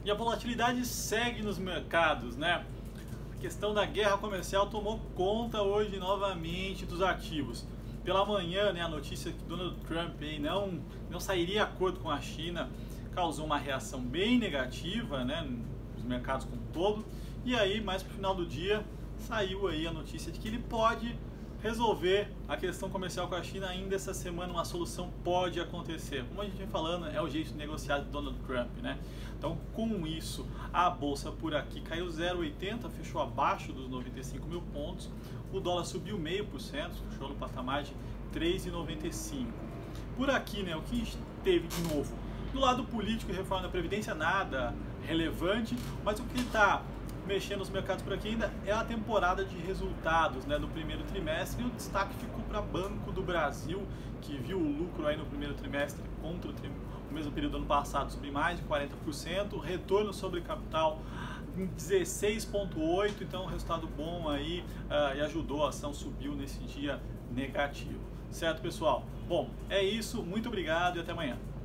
E a volatilidade segue nos mercados, né? A questão da guerra comercial tomou conta hoje novamente dos ativos. Pela manhã, né, a notícia que Donald Trump aí não sairia acordo com a China causou uma reação bem negativa, né, nos mercados como um todo. E aí, mais pro final do dia, saiu aí a notícia de que ele pode resolver a questão comercial com a China ainda essa semana. Uma solução pode acontecer. Como a gente vem falando, é o jeito de negociar de Donald Trump, né? Então, com isso, a bolsa por aqui caiu 0,80, fechou abaixo dos 95 mil pontos. O dólar subiu 0,5%, fechou no patamar de 3,95. Por aqui, né, o que a gente teve de novo? Do lado político e reforma da Previdência, nada relevante, mas o que está mexendo nos mercados por aqui ainda é a temporada de resultados, né, do primeiro trimestre, e o destaque ficou para Banco do Brasil, que viu o lucro aí no primeiro trimestre contra o mesmo período do ano passado subir mais de 40%, retorno sobre capital em 16,8%, então resultado bom aí, e ajudou, a ação subiu nesse dia negativo. Certo, pessoal? Bom, é isso, muito obrigado e até amanhã.